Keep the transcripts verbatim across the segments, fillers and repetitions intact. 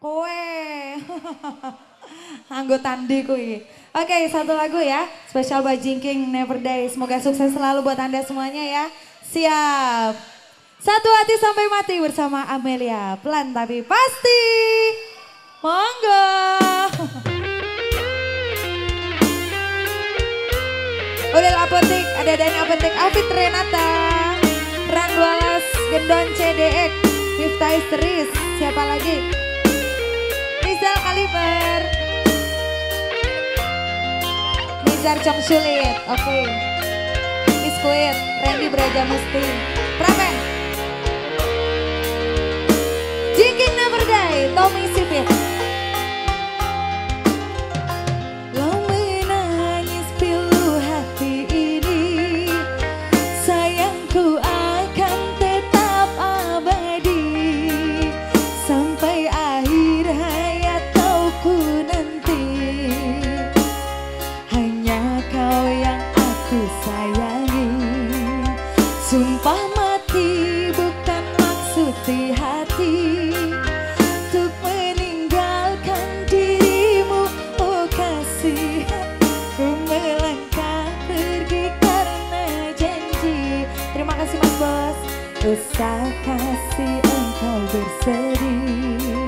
Kowe. Anggota Andi kuwi. Oke, satu lagu ya. Spesial buat Jingking Never Die. Semoga sukses selalu buat Anda semuanya ya. Siap. Satu hati sampai mati bersama Amelia. Pelan tapi pasti. Monggo. Ulil Apotik, ada Dani Apotik, Afid Renata, Randualas, Gendon C D X, Miftah Isteris, siapa lagi? Rizal Kaliber, Nizar Chong Sulit, oke. Okay. Biskuit, Randy Braja Musti, Prapen, Jingking Never Die, Tommy Sipit. Sumpah mati bukan maksud di hati untuk meninggalkan dirimu, oh kasih. Ku melangkah pergi karena janji. Terima kasih Mas Bos. Usah kasih engkau bersedih.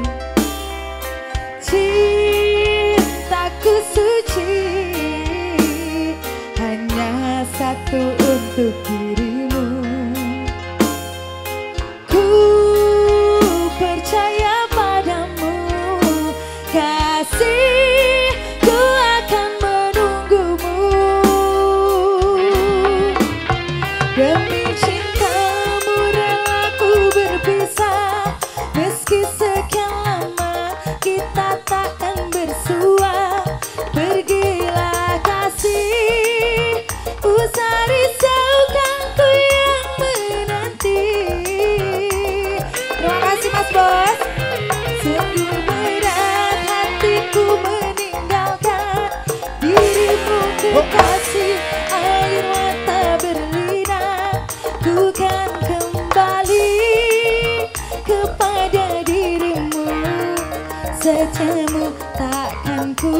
Cintaku suci hanya satu untuk dirimu. Percaya padamu, kasih, ku akan menunggumu. Demi cintamu rela ku berpisah, meski sekian lama kita takkan bersua. Pergilah kasih, usah risaukan ku yang menanti. Terima kasih Mas Bos. Sungguh berat hatiku meninggalkan dirimu, kekasih. Air mata berlinang, ku kan kembali kepada dirimu. Sejamu takkan ku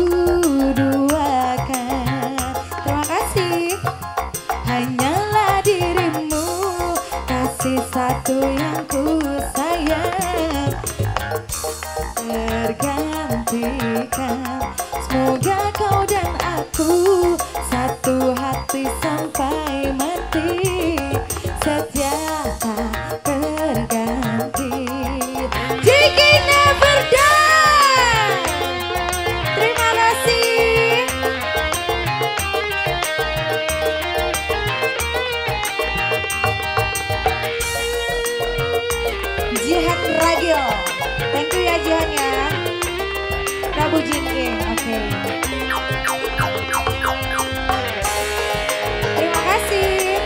duakan. Terima kasih. Hanyalah dirimu, kasih satu yang ku sayang. Tergantikan, semoga kau dan aku satu hati sampai mati, setia tak terganti. Jingking Never Die. Terima kasih. Jihan Radio, thank you ya Jihan ya. Prabu Jingking, oke. Okay. Terima kasih.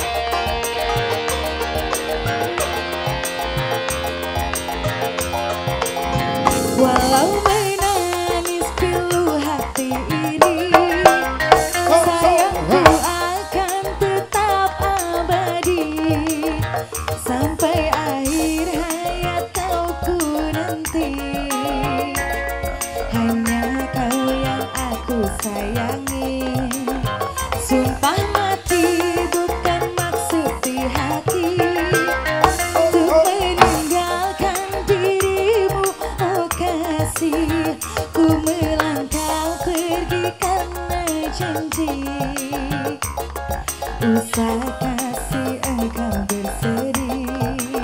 Walau menangis pilu hati ini, sayangku akan tetap abadi sampai akhir hayat kau ku nanti. Hanya kau yang aku sayangi. Sumpah mati bukan maksud di hati untuk meninggalkan dirimu, oh kasih. Ku melangkah pergi karena janji. Usah kasih engkau bersedih.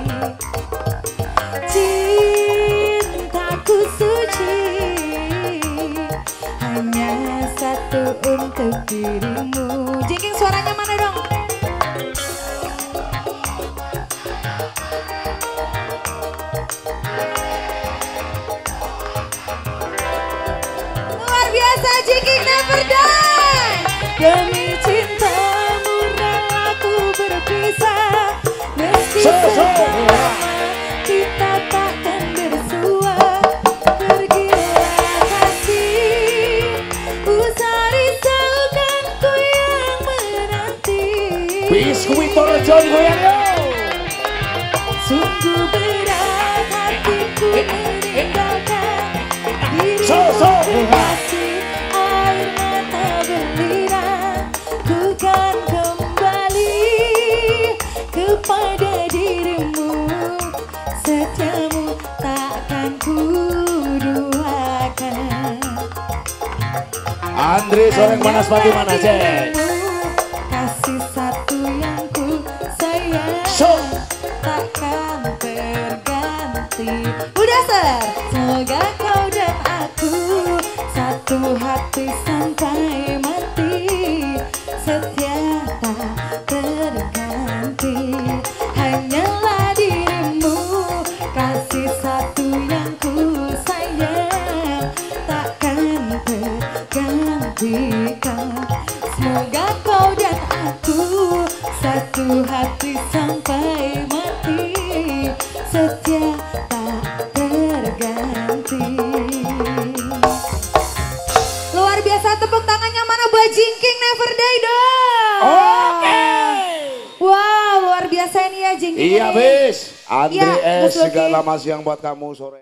Cintaku suci hanya satu untuk dirimu. Jingking suaranya mana dong? Luar biasa, Jingking Never Die. Demi cintamu rela ku berpisah, meski selama kita takkan bersua. Pergilah kasih, usah risaukan ku yang menanti. Biskuit Torrejon goyang. Sungguh berat hatiku meninggalkan Andre Soreng Manas Pati mana cek? Kasih satu yang ku sayang. So. Takkan berganti. Udah ser. Semoga kau dan aku satu hati sampai mati. Setia tak terganti. Hanyalah dirimu. Kasih satu yang ku sayang. Takkan tergantikan. Semoga kau dan aku satu hati sampai mati. Setia tak terganti. Luar biasa, tepuk tangannya mana buat Jingking Never Die dong. Oke. Wow, luar biasa ini ya Jingking. Iya bis. Andre Iya, S Mas Lucky. segala mas yang buat kamu sore.